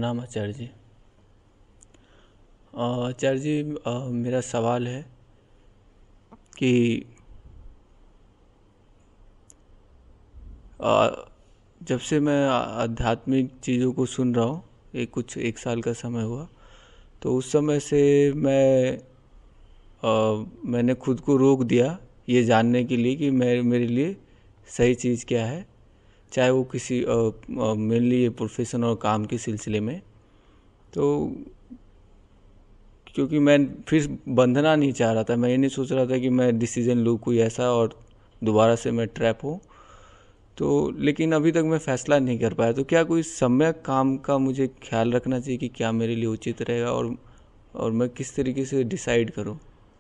नाम आचार्य जी। आचार्य जी, मेरा सवाल है कि जब से मैं आध्यात्मिक चीज़ों को सुन रहा हूँ, एक साल का समय हुआ, तो उस समय से मैंने खुद को रोक दिया ये जानने के लिए कि मेरे लिए सही चीज़ क्या है, चाहे वो किसी मेनली ये प्रोफेशन और काम के सिलसिले में। तो क्योंकि मैं फिर बंधना नहीं चाह रहा था, मैं ये नहीं सोच रहा था कि मैं डिसीज़न लूँ कोई ऐसा और दोबारा से मैं ट्रैप हूँ। तो लेकिन अभी तक मैं फ़ैसला नहीं कर पाया। तो क्या कोई सम्यक काम का मुझे ख्याल रखना चाहिए कि क्या मेरे लिए उचित रहेगा और मैं किस तरीके से डिसाइड करूँ?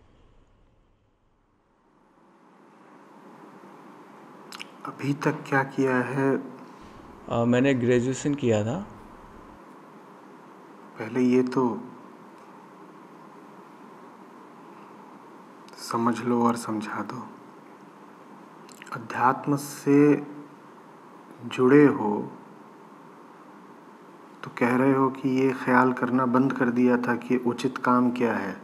अभी तक क्या किया है? मैंने ग्रेजुएशन किया था। पहले ये तो समझ लो और समझा दो। अध्यात्म से जुड़े हो तो कह रहे हो कि ये ख्याल करना बंद कर दिया था कि उचित काम क्या है।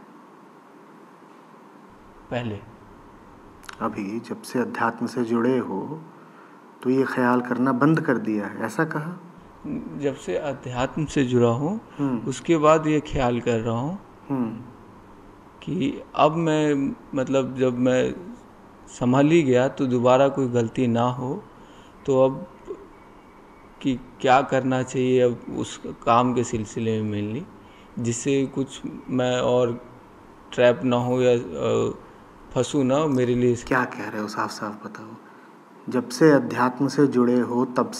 पहले अभी जब से अध्यात्म से जुड़े हो तो ये ख्याल करना बंद कर दिया है, ऐसा कहा? जब से अध्यात्म से जुड़ा हूँ उसके बाद ये ख्याल कर रहा हूँ कि अब मैं मतलब जब मैं संभल ही गया तो दोबारा कोई गलती ना हो। तो अब कि क्या करना चाहिए अब उस काम के सिलसिले में मेनली, जिससे कुछ मैं और ट्रैप ना हो या फंसूँ ना मेरे लिए। क्या कह रहे हो, साफ साफ बताओ। जब से अध्यात्म से जुड़े हो तब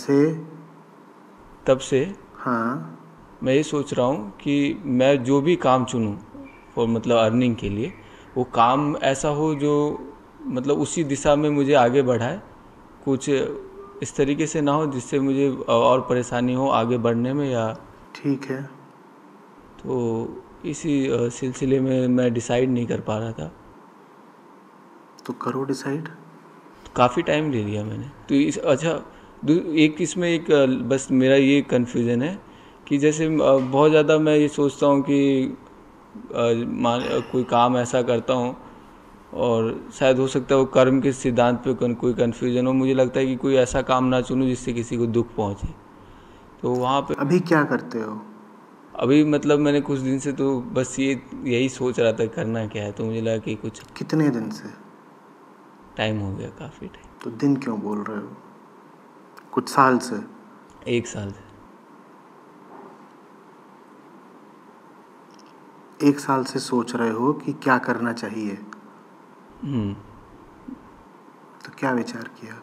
से? हाँ। मैं ये सोच रहा हूँ कि मैं जो भी काम चुनूँ फॉर मतलब अर्निंग के लिए, वो काम ऐसा हो जो मतलब उसी दिशा में मुझे आगे बढ़ाए। कुछ इस तरीके से ना हो जिससे मुझे और परेशानी हो आगे बढ़ने में या। ठीक है। तो इसी सिलसिले में मैं डिसाइड नहीं कर पा रहा था। तो करो डिसाइड। तो काफ़ी टाइम ले लिया मैंने। तो अच्छा, एक इसमें एक बस मेरा ये कन्फ्यूज़न है कि जैसे बहुत ज़्यादा मैं ये सोचता हूँ कि कोई काम ऐसा करता हूँ और शायद हो सकता है वो कर्म के सिद्धांत पे कोई कन्फ्यूज़न हो। मुझे लगता है कि कोई ऐसा काम ना चुनूँ जिससे किसी को दुख पहुँचे। तो वहाँ पे अभी क्या करते हो? अभी मतलब मैंने कुछ दिन से तो बस यही सोच रहा था करना क्या है। तो मुझे लगा कि कुछ कितने दिन से? टाइम हो गया, काफ़ी टाइम। तो दिन क्यों बोल रहे हो? कुछ साल से? एक साल से। एक साल से सोच रहे हो कि क्या करना चाहिए? तो क्या विचार किया?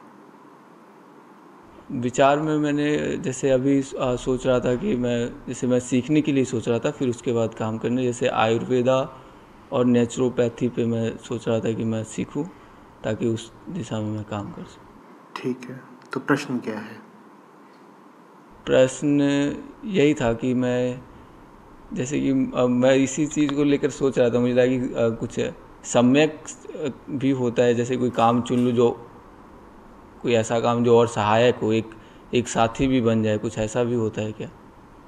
विचार में मैंने जैसे अभी सोच रहा था कि मैं सीखने के लिए सोच रहा था, फिर उसके बाद काम करने, जैसे आयुर्वेदा और नेचुरोपैथी पे मैं सोच रहा था कि मैं सीखूं ताकि उस दिशा में मैं काम कर सकूं। ठीक है, तो प्रश्न क्या है? प्रश्न यही था कि मैं जैसे कि मैं इसी चीज़ को लेकर सोच रहा था। मुझे लगा कि कुछ सम्यक भी होता है, जैसे कोई काम चुन लूँ जो कोई ऐसा काम जो और सहायक हो, एक साथी भी बन जाए, कुछ ऐसा भी होता है क्या?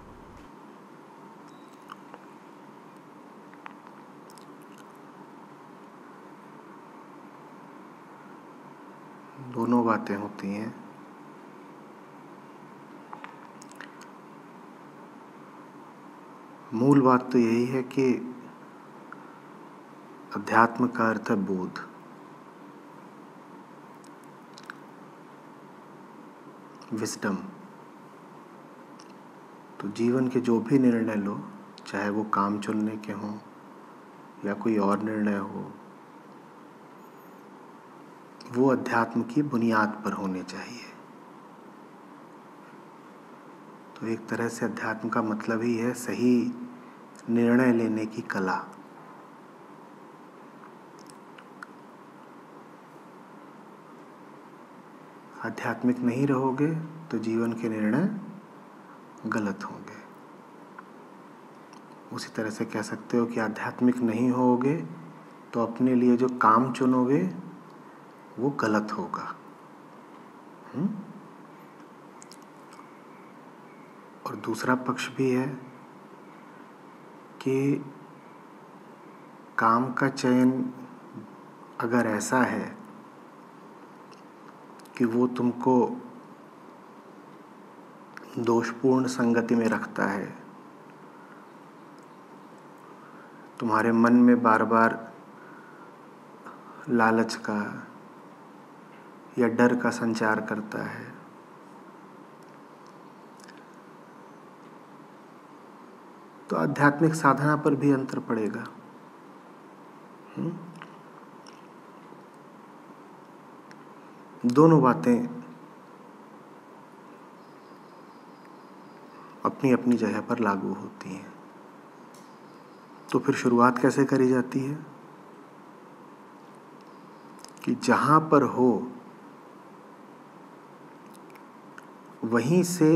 दोनों बातें होती हैं। मूल बात तो यही है कि अध्यात्म का अर्थ है बोध। विजडम। तो जीवन के जो भी निर्णय लो, चाहे वो काम चुनने के हों या कोई और निर्णय हो, वो अध्यात्म की बुनियाद पर होने चाहिए। तो एक तरह से अध्यात्म का मतलब ही है सही निर्णय लेने की कला। आध्यात्मिक नहीं रहोगे तो जीवन के निर्णय गलत होंगे। उसी तरह से कह सकते हो कि आध्यात्मिक नहीं होगे तो अपने लिए जो काम चुनोगे वो गलत होगा। और दूसरा पक्ष भी है कि काम का चयन अगर ऐसा है कि वो तुमको दोषपूर्ण संगति में रखता है, तुम्हारे मन में बार बार लालच का या डर का संचार करता है, तो आध्यात्मिक साधना पर भी अंतर पड़ेगा। दोनों बातें अपनी अपनी जगह पर लागू होती हैं। तो फिर शुरुआत कैसे करी जाती है कि जहाँ पर हो वहीं से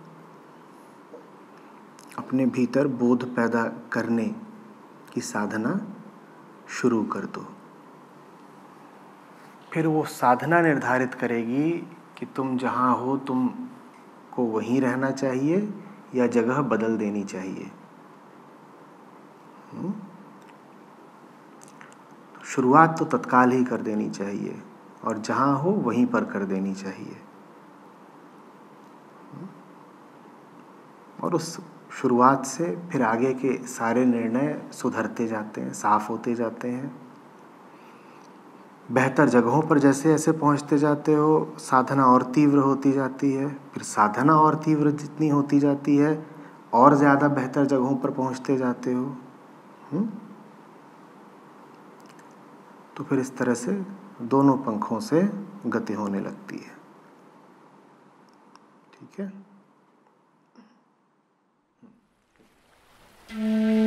अपने भीतर बोध पैदा करने की साधना शुरू कर दो। फिर वो साधना निर्धारित करेगी कि तुम जहाँ हो तुमको वहीं रहना चाहिए या जगह बदल देनी चाहिए। शुरुआत तो तत्काल ही कर देनी चाहिए और जहाँ हो वहीं पर कर देनी चाहिए। और उस शुरुआत से फिर आगे के सारे निर्णय सुधरते जाते हैं, साफ होते जाते हैं। बेहतर जगहों पर जैसे जैसे पहुंचते जाते हो, साधना और तीव्र होती जाती है। फिर साधना और तीव्र जितनी होती जाती है, और ज़्यादा बेहतर जगहों पर पहुंचते जाते हो। तो फिर इस तरह से दोनों पंखों से गति होने लगती है। ठीक है।